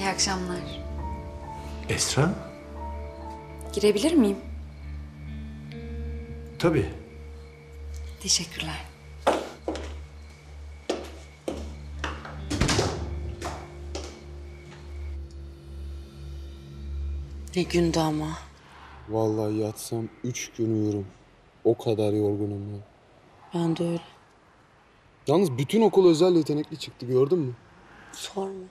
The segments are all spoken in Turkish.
İyi akşamlar. Esra? Girebilir miyim? Tabii. Teşekkürler. Ne gündü ama. Vallahi yatsam 3 gün uyurum. O kadar yorgunum ya. Ben de öyle. Yalnız bütün okul özel yetenekli çıktı, gördün mü? Sorma.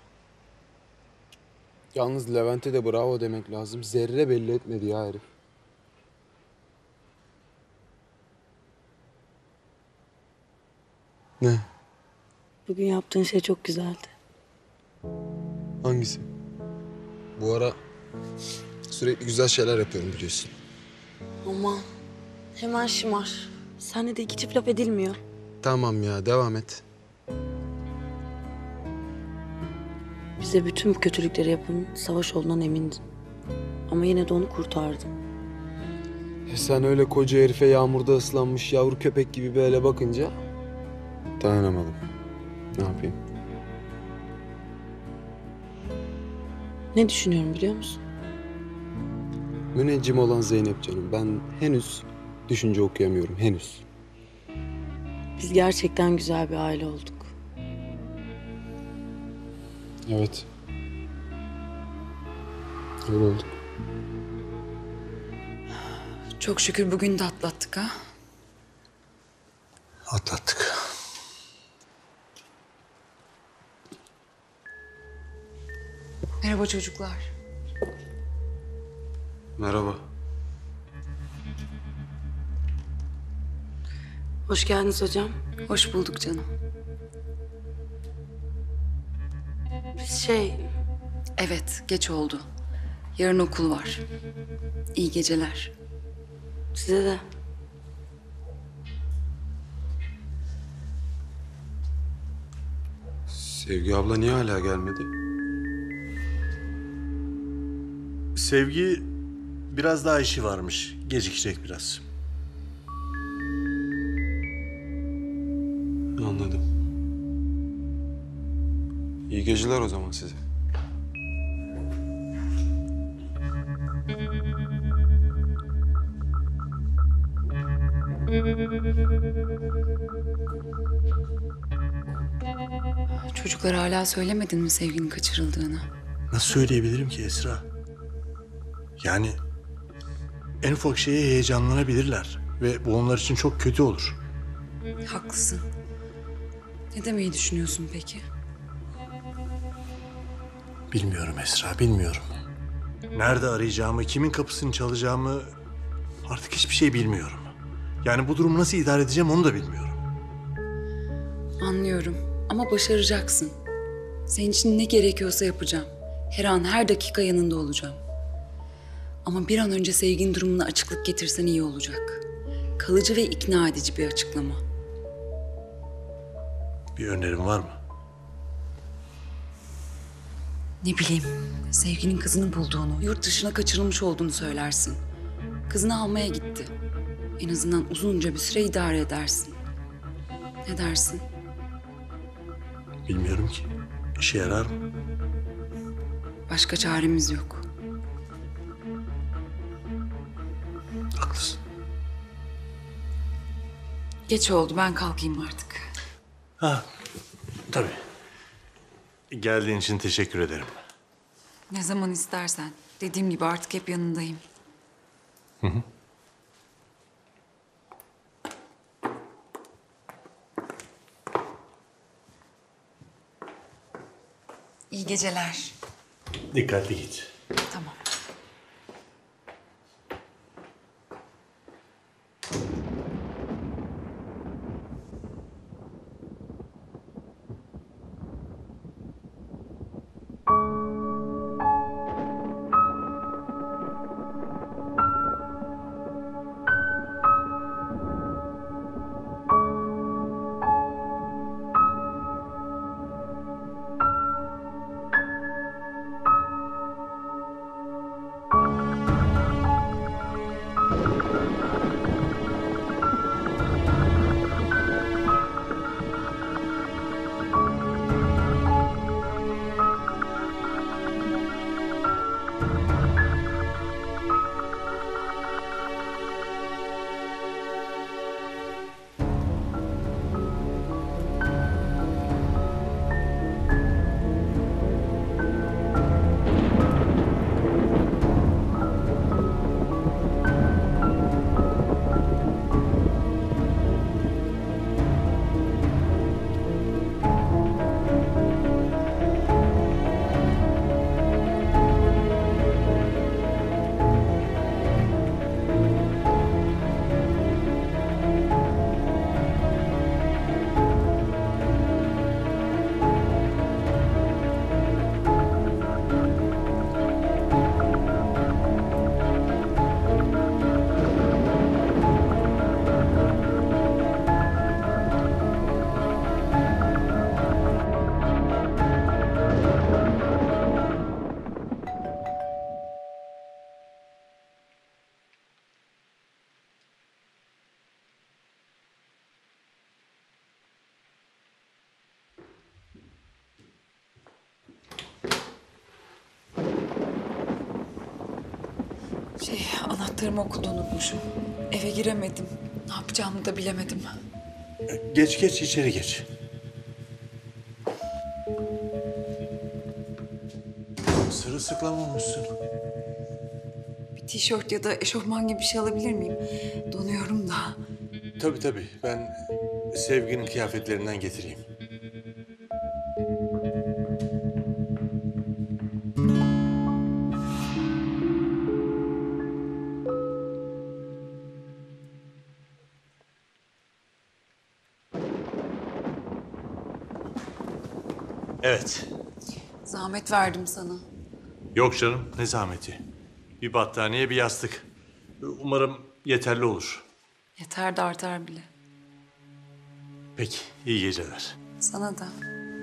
Yalnız Levent'e de bravo demek lazım. Zerre belli etmedi ya herif. Ne? Bugün yaptığın şey çok güzeldi. Hangisi? Bu ara sürekli güzel şeyler yapıyorum biliyorsun. Aman. Hemen şımar. Seninle de iki çift laf edilmiyor. Tamam ya, devam et. Bize bütün bu kötülükleri yapan Savaş olduğundan emindin. Ama yine de onu kurtardın. Sen öyle koca herife yağmurda ıslanmış yavru köpek gibi böyle bakınca dayanamadım. Ne yapayım? Ne düşünüyorum biliyor musun? Müneccim olan Zeynep canım. Ben henüz düşünce okuyamıyorum, henüz. Biz gerçekten güzel bir aile olduk. Evet. Öyle oldu. Çok şükür bugün de atlattık ha. Atlattık. Merhaba çocuklar. Merhaba. Hoş geldiniz hocam. Hoş bulduk canım. Biz Evet, geç oldu. Yarın okul var. İyi geceler. size de. Sevgi abla niye hala gelmedi? Sevgi biraz daha işi varmış. Gecikecek biraz. Anladım. İyi geceler o zaman size. Çocuklara hala söylemedin mi sevginin kaçırıldığını? Nasıl söyleyebilirim ki Esra? Yani en ufak şeye heyecanlanabilirler. Ve bu onlar için çok kötü olur. Haklısın. Ne demeyi düşünüyorsun peki? Bilmiyorum Esra, bilmiyorum. Nerede arayacağımı, kimin kapısını çalacağımı artık hiçbir şey bilmiyorum. Yani bu durumu nasıl idare edeceğim onu da bilmiyorum. Anlıyorum ama başaracaksın. Senin için ne gerekiyorsa yapacağım. Her an, her dakika yanında olacağım. Ama bir an önce sevginin durumuna açıklık getirsen iyi olacak. Kalıcı ve ikna edici bir açıklama. Bir önerin var mı? Ne bileyim, sevginin kızını bulduğunu, yurt dışına kaçırılmış olduğunu söylersin. Kızını almaya gitti. En azından uzunca bir süre idare edersin. Ne dersin? Bilmiyorum ki. İşe yarar mı? Başka çaremiz yok. Haklısın. Geç oldu, ben kalkayım artık. Ha, tabii. Geldiğin için teşekkür ederim. Ne zaman istersen. Dediğim gibi artık hep yanındayım. İyi geceler. Dikkatli git. Tamam. Anahtarımı okulda unutmuşum. Eve giremedim. Ne yapacağımı da bilemedim. Geç geç içeri geç. Sırılsıklam olmuşsun. Bir tişört ya da eşofman gibi bir şey alabilir miyim? Donuyorum da. Tabii tabii. Ben Sevgi'nin kıyafetlerinden getireyim. Evet. Zahmet verdim sana. Yok canım, ne zahmeti. Bir battaniye, bir yastık. Umarım yeterli olur. Yeter de artar bile. Peki, iyi geceler. Sana da.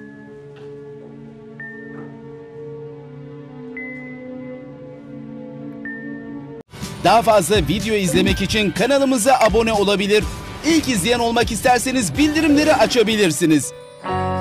Daha fazla video izlemek için kanalımıza abone olabilir. İlk izleyen olmak isterseniz bildirimleri açabilirsiniz.